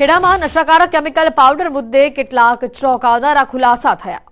ખેડામાં નશાકારક chemical powder મુદ્દે કેટલાક ચોંકાવનારા ખુલાસા થયા।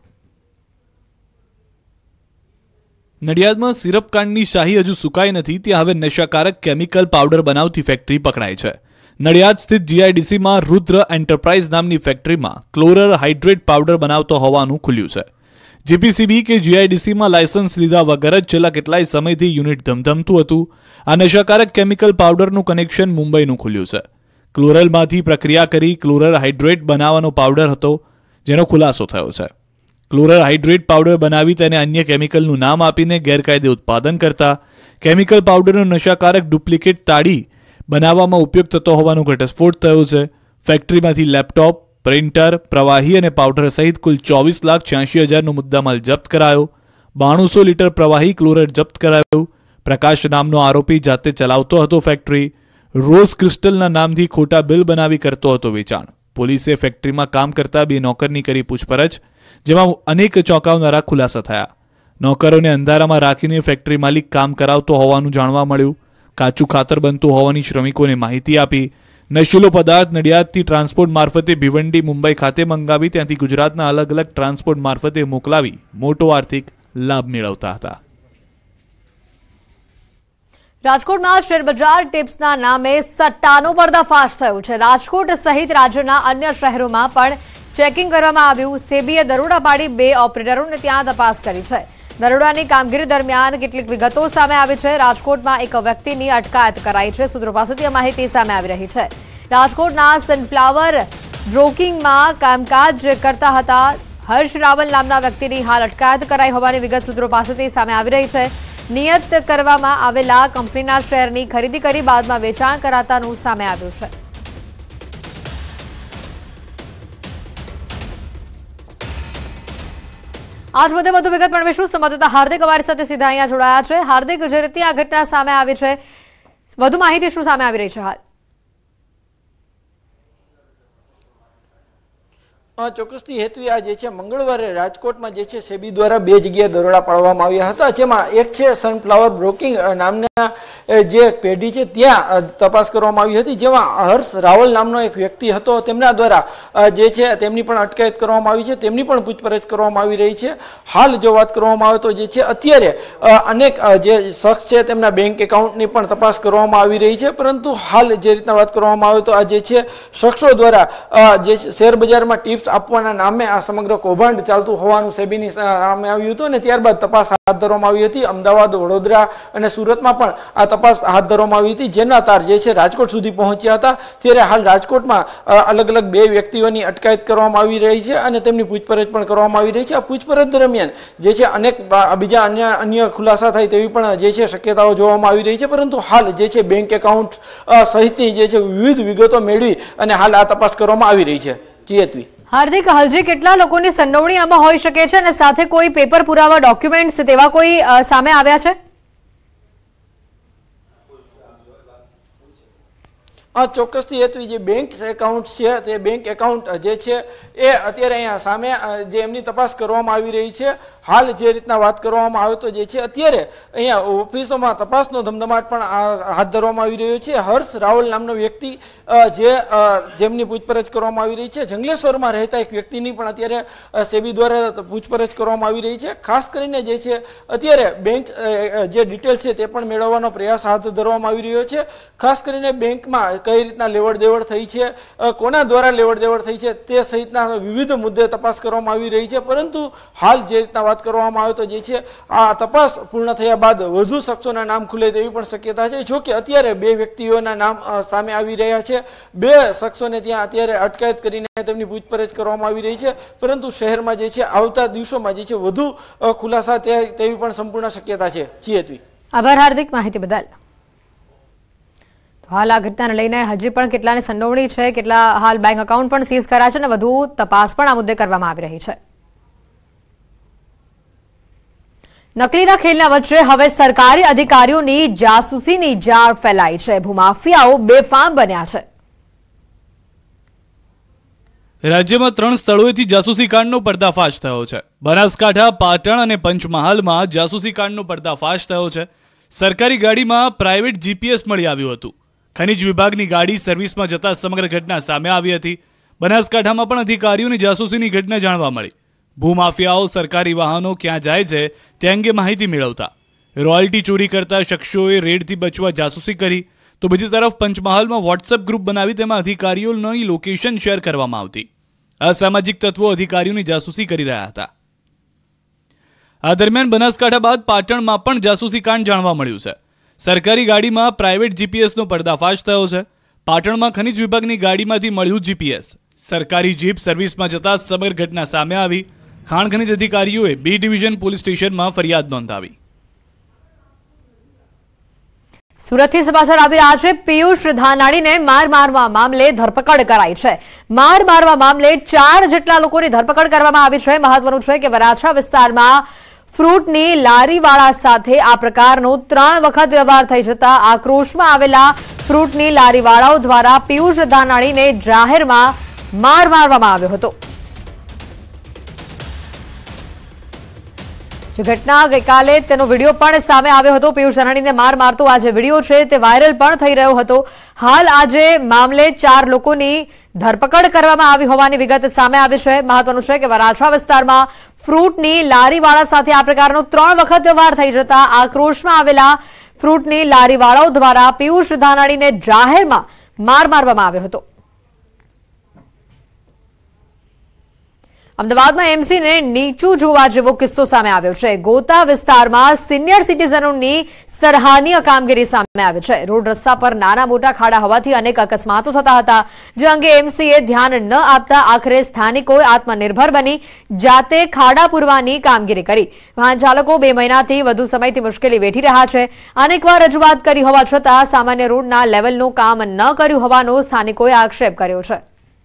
નડિયાદમાં સિરપ કાંડની શાહી હજુ સુકાઈ નથી, ત્યાં હવે નશાકારક કેમિકલ પાવડર બનાવતી ફેક્ટરી પકડાઈ છે। નડિયાદ સ્થિત જીઆઈડીસીમાં રુદ્ર એન્ટરપ્રાઇઝ નામની ફેક્ટરીમાં ક્લોરર હાઇડ્રેટ પાવડર બનાવતો હોવાનું ખુલ્યું છે। જીપીસીબી કે જીઆઈડીસીમાં લાયસન્સ લીધા વગર જ છેલ્લા કેટલાય સમયથી યુનિટ ધમધમતું હતું। આ નશાકારક કેમિકલ પાવડરનું કનેક્શન મુંબઈનું ખુલ્યું છે। ક્લોરલમાંથી પ્રક્રિયા કરી ક્લોરર હાઇડ્રેટ બનાવવાનો પાવડર હતો, જેનો ખુલાસો થયો છે। ક્લોરર હાઇડ્રેટ પાવડર બનાવી તેને અન્ય કેમિકલનું નામ આપીને ગેરકાયદે ઉત્પાદન કરતા કેમિકલ પાવડરનો નશાકારક ડુપ્લિકેટ તાળી બનાવવામાં ઉપયોગ થતો હોવાનો ઘટસ્ફોટ થયો છે। ફેક્ટરીમાંથી લેપટોપ, પ્રિન્ટર, પ્રવાહી અને પાવડર સહિત કુલ 24,86,000નો મુદ્દામાલ જપ્ત કરાયો। 9200 લીટર પ્રવાહી ક્લોરર જપ્ત કરાયું। પ્રકાશ નામનો આરોપી જાતે ચલાવતો હતો ફેક્ટરી। રોઝ ક્રિસ્ટલના નામથી ખોટા બિલ બનાવી કરતો હતો વેચાણ। પોલીસે ફેક્ટરીમાં કામ કરતા 2 નોકરની કરી પૂછપરછ, જેમાં અનેક ચોંકાવનારા ખુલાસા થયા। નોકરોને અંધારામાં રાખીને ફેક્ટરી માલિક કામ કરાવતો હોવાનું જાણવા મળ્યું। કાચું ખાતર બનતું હોવાની શ્રમિકોને માહિતી આપી। નશીલો પદાર્થ નડિયાદથી ટ્રાન્સપોર્ટ મારફતે ભિવંડી, મુંબઈ ખાતે મંગાવી ત્યાંથી ગુજરાતના અલગ અલગ ટ્રાન્સપોર્ટ મારફતે મોકલાવી મોટો આર્થિક લાભ મેળવતા હતા। રાજકોટમાં શેરબજાર ટિપ્સના નામે સટ્ટાનો પર્દાફાશ થયો છે। રાજકોટ સહિત રાજ્યના અન્ય શહેરોમાં પણ ચેકિંગ કરવામાં આવ્યું। સેબીએ દરોડા પાડી 2 ઓપરેટરોને ત્યાં તપાસ કરી છે। દરોડાની કામગીરી દરમિયાન કેટલીક વિગતો સામે આવી છે। રાજકોટમાં એક વ્યક્તિની અટકાયત કરાઈ છે। સૂત્રો પાસેથી આ માહિતી સામે આવી રહી છે। રાજકોટના સનફ્લાવર બ્રોકિંગમાં કામકાજ કરતા હતા હર્ષ રાવલ નામના વ્યક્તિની હાલ અટકાયત કરાઈ હોવાની વિગત સૂત્રો પાસેથી સામે આવી રહી છે। નિયત કરવામાં આવેલા કંપનીના શેરની ખરીદી કરી બાદમાં વેચાણ કરાતાનું સામે આવ્યું છે। આજ મુદ્દે વધુ વિગત મેળવીશું। સંવાદદાતા હાર્દિક અમારી સાથે સીધા અહીંયા જોડાયા છે। હાર્દિક, જે રીતે આ ઘટના સામે આવી છે, વધુ માહિતી શું સામે આવી રહી છે હાલ? ચોક્કસથી હેતુ આ જે છે મંગળવારે રાજકોટમાં જે છે સેબી દ્વારા 2 જગ્યાએ દરોડા પાડવામાં આવ્યા હતા, જેમાં એક છે સનફ્લાવર બ્રોકિંગ નામના જે પેઢી છે ત્યાં તપાસ કરવામાં આવી હતી, જેમાં હર્ષ રાવલ નામનો એક વ્યક્તિ હતો, તેમના દ્વારા જે છે તેમની પણ અટકાયત કરવામાં આવી છે। તેમની પણ પૂછપરછ કરવામાં આવી રહી છે। હાલ જો વાત કરવામાં આવે તો જે છે અત્યારે અનેક જે શખ્સ છે તેમના બેંક એકાઉન્ટની પણ તપાસ કરવામાં આવી રહી છે, પરંતુ હાલ જે રીતના વાત કરવામાં આવે તો આ જે છે શખ્સો દ્વારા જે શેર બજારમાં ટિપ્સ આપવાના નામે આ સમગ્ર કૌભાંડ ચાલતું હોવાનું સેબીની સામે આવ્યું હતું અને ત્યારબાદ તપાસ હાથ ધરવામાં આવી હતી। અમદાવાદ, વડોદરા અને સુરતમાં પણ આ તપાસ હાથ ધરવામાં આવી હતી, જેના તાર જે છે રાજકોટ સુધી પહોંચ્યા હતા। ત્યારે હાલ રાજકોટમાં અલગ અલગ 2 વ્યક્તિઓની અટકાયત કરવામાં આવી રહી છે અને તેમની પૂછપરછ પણ કરવામાં આવી રહી છે। આ પૂછપરછ દરમિયાન જે છે અનેક બીજા અન્ય ખુલાસા થાય તેવી પણ જે છે શક્યતાઓ જોવામાં આવી રહી છે, પરંતુ હાલ જે છે બેંક એકાઉન્ટ સહિતની જે છે વિવિધ વિગતો મેળવી અને હાલ આ તપાસ કરવામાં આવી રહી છે। ચેતવી હાર્દિક, હજી કેટલા લોકોની સંડોવણી આમાં હોઈ શકે છે અને સાથે કોઈ પેપર પુરાવા, ડોક્યુમેન્ટ્સ તેવા કોઈ સામે આવ્યા છે? ચોક્કસથી હેતુ જે બેંક એકાઉન્ટ છે તે બેંક એકાઉન્ટ જે છે એ અત્યારે અહીંયા સામે જે એમની તપાસ કરવામાં આવી રહી છે। હાલ જે રીતના વાત કરવામાં આવે તો જે છે અત્યારે અહીંયા ઓફિસોમાં તપાસનો ધમધમાટ પણ હાથ ધરવામાં આવી રહ્યો છે। હર્ષ રાવલ નામનો વ્યક્તિ જેમની પૂછપરછ કરવામાં આવી રહી છે, જંગલેશ્વરમાં રહેતા એક વ્યક્તિની પણ અત્યારે સેબી દ્વારા પૂછપરછ કરવામાં આવી રહી છે। ખાસ કરીને જે છે અત્યારે બેંક જે ડિટેલ છે તે પણ મેળવવાનો પ્રયાસ હાથ ધરવામાં આવી રહ્યો છે। ખાસ કરીને બેંકમાં કઈ રીતના લેવડ દેવડ થઈ છે, કોના દ્વારા લેવડ દેવડ થઈ છે તે સહિતના વિવિધ મુદ્દે તપાસ કરવામાં આવી રહી છે, પરંતુ હાલ જે રીતના વાત કરવામાં આવે તો જે છે આ તપાસ પૂર્ણ થયા બાદ વધુ શખ્સોના નામ ખુલે તેવી પણ શક્યતા છે। જો કે અત્યારે 2 વ્યક્તિઓના નામ સામે આવી રહ્યા છે। 2 શખ્સોને ત્યાં અત્યારે અટકાયત કરીને તેમની પૂછપરછ કરવામાં આવી રહી છે, પરંતુ શહેરમાં જે છે આવતા દિવસોમાં જે છે વધુ ખુલાસા તેવી પણ સંપૂર્ણ શક્યતા છે। ચેતવી આભાર હાર્દિક, માહિતી બદલ। હાલ આ ઘટનાને લઈને હજી પણ કેટલાની સંડોવણી છે, કેટલા હાલ બેંક એકાઉન્ટ પણ સીઝ કર્યા છે અને વધુ તપાસ પણ આ મુદ્દે કરવામાં આવી રહી છે। નકલીના ખેલના વચ્ચે હવે સરકારી અધિકારીઓની જાસૂસીની જાળ ફેલાઈ છે। ભૂમાફિયાઓ બેફામ બન્યા છે। રાજ્યમાં 3 સ્થળોએથી જાસૂસી કાંડનો પર્દાફાશ થયો છે। બનાસકાંઠા, પાટણ અને પંચમહાલમાં જાસૂસી કાંડનો પર્દાફાશ થયો છે। સરકારી ગાડીમાં પ્રાઇવેટ જીપીએસ મળી આવ્યું હતું। ખનીજ વિભાગની ગાડી સર્વિસમાં જતા સમગ્ર ઘટના સામે આવી હતી. બનાસકાંઠામાં પણ અધિકારીઓની જાસૂસીની ઘટના જાણવા મળી. ભૂમાફિયાઓ સરકારી વાહનો ક્યાં જાય છે તે અંગે માહિતી મેળવતા. રોયલ્ટી ચોરી કરતા શખ્સોએ રેડથી બચવા જાસૂસી કરી, તો બીજી તરફ પંચમહાલમાં વોટ્સએપ ગ્રુપ બનાવી તેમાં અધિકારીઓની લોકેશન શેર કરવામાં આવતી. અસામાજિક તત્વો અધિકારીઓની જાસૂસી કરી રહ્યા હતા. આ દરમિયાન બનાસકાંઠા બાદ પાટણમાં પણ જાસૂસી કાંડ જાણવા મળ્યું છે. સરકારી ગાડીમાં પ્રાઇવેટ જીપીએસનો પર્દાફાશ થયો છે. પાટણમાં ખનીજ વિભાગની ગાડીમાંથી મળ્યું જીપીએસ. સરકારી જીપ સર્વિસમાં જતા સમગ્ર ઘટના સામે આવી. ખાણ ખનીજ અધિકારીઓએ બી ડિવિઝન પોલીસ સ્ટેશનમાં ફરિયાદ નોંધાવી. સુરતથી સમાચાર આવી રહ્યા છે. પિયુષ ધાનાણીને માર મારવા મામલે ધરપકડ કરાઈ છે. માર મારવા મામલે 4 જેટલા લોકોની ધરપકડ કરવામાં આવી છે. મહત્વનું છે કે વરાછા વિસ્તારમાં ફ્રૂટની લારીવાળા સાથે આ પ્રકારનો 3 વખત વ્યવહાર થઈ જતા આક્રોશમાં આવેલા ફ્રૂટની લારીવાળાઓ દ્વારા પિયુષ ધાનાણીને જાહેરમાં માર મારવામાં આવ્યો હતો. ઘટના ગઈકાલે તેનો વિડીયો પણ સામે આવ્યો હતો. પિયુષ ધાનાણીને માર મારતો આ જે વિડીયો છે તે વાયરલ પણ થઈ રહ્યો હતો. હાલ આજે મામલે 4 લોકોની ધરપકડ કરવામાં આવી હોવાની વિગત સામે આવી છે. મહત્વનું છે કે વરાછા વિસ્તારમાં ફ્રૂટની લારીવાળા સાથે આ પ્રકારનો 3 વખત વ્યવહાર થઈ જતા આક્રોશમાં આવેલા ફ્રૂટની લારીવાળાઓ દ્વારા પિયુષ ધાનાણીને જાહેરમાં માર મારવામાં આવ્યો હતો. અમદાવાદમાં એમસીને નીચું જોવા જેવો કિસ્સો સામે આવ્યો છે. ગોતા વિસ્તારમાં સિનિયર સિટીઝનોની સરાહનીય કામગીરી સામે આવી છે. રોડ રસ્તા પર નાના મોટા ખાડા હોવાથી અનેક અકસ્માતો થતા હતા, જે અંગે એમસીએ ધ્યાન ન આપતા આખરે સ્થાનિકોએ આત્મનિર્ભર બની જાતે ખાડા પૂરવાની કામગીરી કરી. વાહન ચાલકો 2 મહિનાથી વધુ સમયથી મુશ્કેલી વેઠી રહ્યા છે. અનેકવાર રજૂઆત કરી હોવા છતાં સામાન્ય રોડના લેવલનું કામ ન કર્યું હોવાનો સ્થાનિકોએ આક્ષેપ કર્યો છે.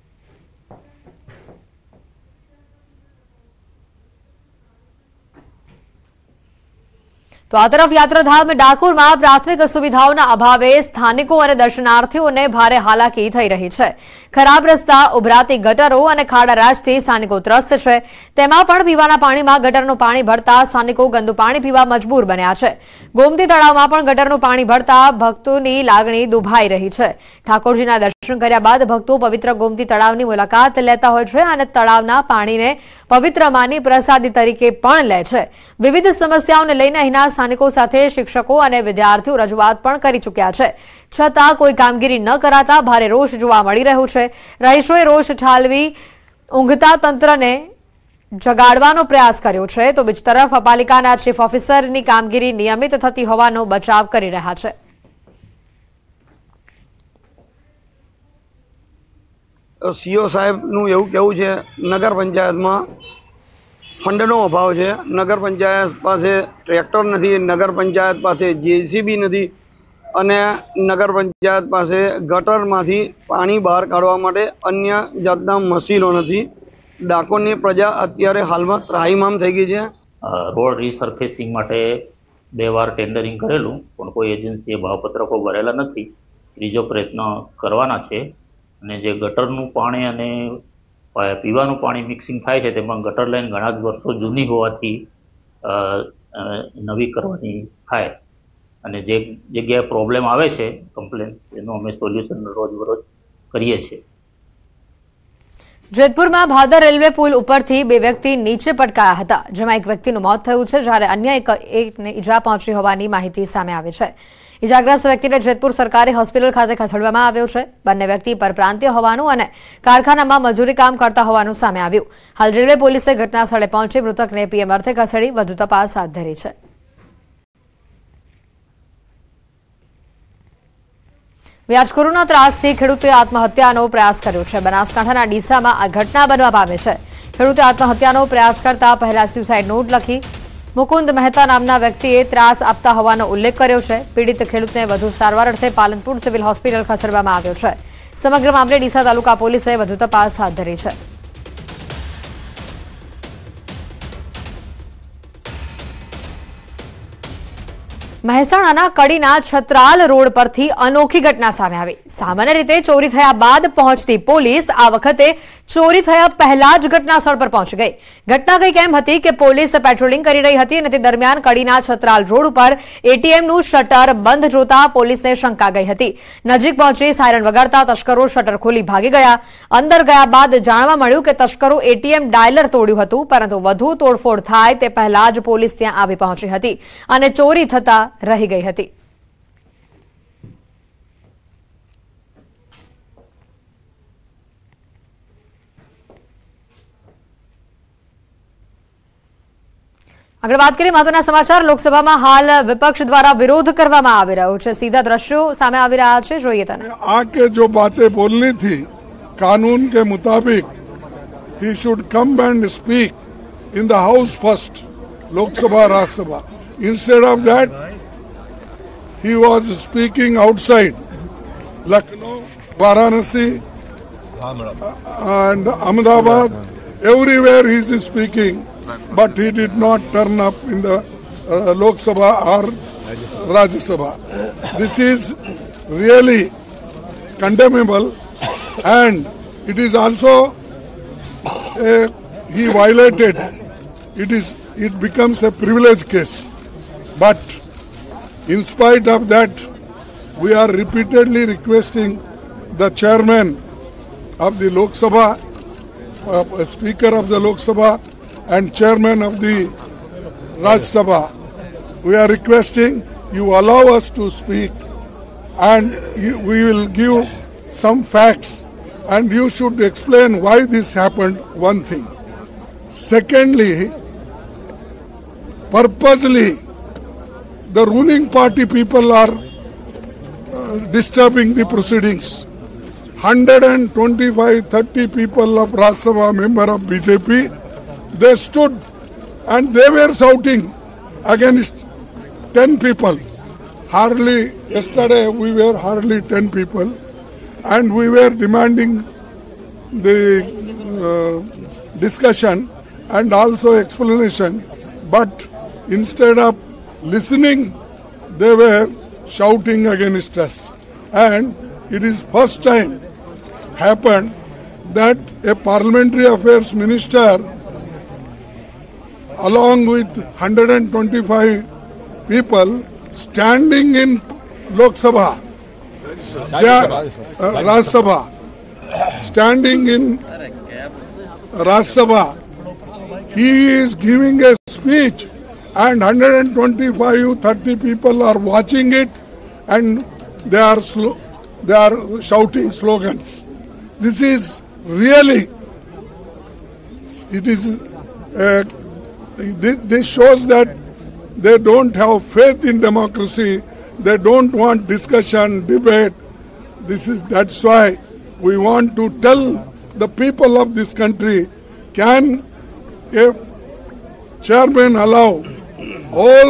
તો આ તરફ યાત્રાધામ ડાકોરમાં પ્રાથમિક સુવિધાઓના અભાવે સ્થાનિકો અને દર્શનાર્થીઓને ભારે હાલાકી થઈ રહી છે. ખરાબ રસ્તા, ઉભરાતી ગટરો અને ખાડા રાજથી સ્થાનિકો ત્રસ્ત છે. તેમાં પણ પીવાના પાણીમાં ગટરનું પાણી ભળતા સ્થાનિકો ગંદુ પાણી પીવા મજબૂર બન્યા છે. ગોમતી તળાવમાં પણ ગટરનું પાણી ભળતા ભક્તોની લાગણી દુભાઈ રહી છે. ઠાકોરજીના દર્શન કર્યા બાદ ભક્તો પવિત્ર ગોમતી તળાવની મુલાકાત લેતા હોય છે અને તળાવના પાણીને પવિત્ર માની પ્રસાદી તરીકે પણ લે છે. વિવિધ સમસ્યાઓને લઈને અહીંના સ્થાનિકો સાથે શિક્ષકો અને વિદ્યાર્થીઓ રજૂઆત પણ કરી ચૂક્યા છે. છતાં કોઈ કામગીરી ન કરાતા ભારે રોષ જોવા મળી રહ્યો છે. રહીશોએ રોષ ઠાલવી ઊંઘતા તંત્રને જગાડવાનો પ્રયાસ કર્યો છે, તો બીજી તરફ પાલિકાના ચીફ ઓફિસરની કામગીરી નિયમિત થતી હોવાનો બચાવ કરી રહ્યા છે. સીઓ સાહેબનું એવું કહેવું છે, નગર પંચાયતમાં ફંડનો અભાવ છે. નગર પંચાયત પાસે ટ્રેક્ટર નથી, નગર પંચાયત પાસે જેસીબી નથી અને નગર પંચાયત પાસે ગટરમાંથી પાણી બહાર કાઢવા માટે અન્ય જાતના મશીનો નથી. ડાકોરની પ્રજા અત્યારે હાલમાં ત્રાહિમામ થઈ ગઈ છે. રોડ રીસર્ફેસિંગ માટે 2 વાર ટેન્ડરિંગ કરેલું, પણ કોઈ એજન્સીએ ભાવપત્રકો ભરેલા નથી. ત્રીજો પ્રયત્ન કરવાના છે. અને જે ગટરનું પાણી અને પીવાનું પાણી મિક્સિંગ થાય છે તેમાં ગટર લાઈન ઘણા જ વર્ષો જૂની હોવાથી નવી કરવાની થાય, અને જે જગ્યાએ પ્રોબ્લેમ આવે છે કમ્પ્લેન, એનું અમે સોલ્યુશન રોજબરોજ કરીએ છીએ. જેતપુરમાં ભાદર રેલવે પુલ ઉપરથી 2 વ્યક્તિ નીચે પટકાયા હતા, જેમાં એક વ્યક્તિનું મોત થયું છે, જ્યારે અન્ય એકને ઈજા પહોંચી હોવાની માહિતી સામે આવી છે. ઇજાગ્રસ્ત વ્યક્તિને જેતપુર સરકારી હોસ્પિટલ ખાતે ખસેડવામાં આવ્યો છે. બંને વ્યક્તિ પરપ્રાંતીય હોવાનું અને કારખાનામાં મજૂરી કામ કરતા હોવાનું સામે આવ્યું. હાલ રેલવે પોલીસે ઘટના સ્થળે પહોંચી મૃતકને પીએમ અર્થે ખસેડી વધુ તપાસ હાથ ધરી છે. વ્યાજખોરોના ત્રાસથી ખેડૂતે આત્મહત્યાનો પ્રયાસ કર્યો છે. બનાસકાંઠાના ડીસામાં આ ઘટના બનવા પામી છે. ખેડૂતે આત્મહત્યાનો પ્રયાસ કરતા પહેલા સ્યુસાઇડ નોટ લખી મુકુંદ મહેતા નામના વ્યક્તિએ ત્રાસ આપતા હોવાનો ઉલ્લેખ કર્યો છે. પીડિત ખેડૂતને વધુ સારવાર અર્થે પાલનપુર સિવિલ હોસ્પિટલ ખસેડવામાં આવ્યો છે. સમગ્ર મામલે ડીસા તાલુકા પોલીસે વધુ તપાસ હાથ ધરી છે. મહેસાણાના કડીના છત્રાલ રોડ પરથી અનોખી ઘટના સામે આવી. સામાન્ય રીતે ચોરી થયા બાદ પહોંચતી પોલીસ આ વખતે ચોરી થયા પહેલા જ ઘટના સ્થળ પર પહોંચી ગઈ. ઘટના કંઈક એમ હતી કે પોલીસ પેટ્રોલિંગ કરી રહી હતી અને તે દરમિયાન કડીના છત્રાલ રોડ ઉપર એટીએમનું શટર બંધ જોતા પોલીસને શંકા ગઈ હતી. નજીક પહોંચી સાયરન વગાડતા તસ્કરો શટર ખોલી ભાગી ગયા. અંદર ગયા બાદ જાણવા મળ્યું કે તસ્કરો એટીએમ ડાયલર તોડ્યું હતું, પરંતુ વધુ તોડફોડ થાય તે પહેલા જ પોલીસ ત્યાં આવી પહોંચી હતી અને ચોરી થતા રહી ગઈ હતી. આગળ વાત કરીએ મહત્વના સમાચાર. લોકસભામાં હાલ વિપક્ષ द्वारा विरोध કરવામાં આવી રહ્યો છે. સીધા દ્રશ્યો સામે આવી રહ્યા છે, જોઈએ તેને. आके जो बातें बोलनी थी कानून के मुताबिक he should come and speak in the house first, Lok Sabha, Rajya Sabha. Instead of that, he was speaking outside Lucknow, Varanasi, and Ahmedabad. Everywhere he is speaking, but he did not turn up in the Lok Sabha or Rajya Sabha. This is really condemnable, and it is also he violated. It becomes a privilege case. But in spite of that, we are repeatedly requesting the chairman of the Lok Sabha, Speaker of the Lok Sabha, and chairman of the Rajya Sabha. We are requesting you allow us to speak, and we will give some facts, and you should explain why this happened, one thing. Secondly, purposely the ruling party people are disturbing the proceedings. 125-30 people of Rajya Sabha, member of BJP, they stood and they were shouting against 10 people. Hardly, yesterday we were hardly 10 people, and we were demanding the discussion and also explanation, but instead of listening, they were shouting against us. And it is first time happened that a parliamentary affairs minister along with 125 people standing in Lok Sabha, Rajya Sabha, standing in Rajya Sabha, he is giving a speech and 125-30 people are watching it, and they are shouting slogans. This is really, it is this shows that they don't have faith in democracy. They don't want discussion, debate. That's why we want to tell the people of this country, can a chairman allow all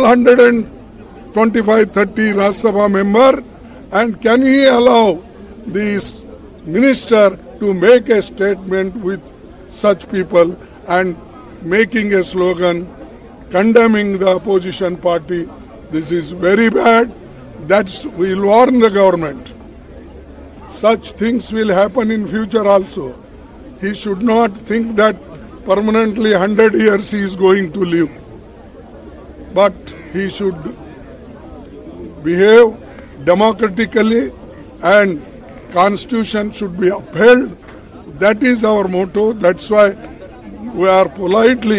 125-30 Rajya Sabha member, and can he allow this minister to make a statement with such people and making a slogan condemning the opposition party? This is very bad. We'll warn the government. Such things will happen in future also. He should not think that permanently 100 years he is going to live. But he should behave democratically, and constitution should be upheld. That is our motto. That's why we are politely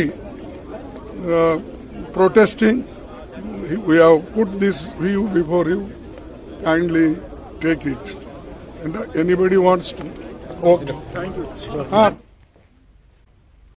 protesting. We have put this view before you. Kindly take it. And anybody wants to? Okay. Thank you.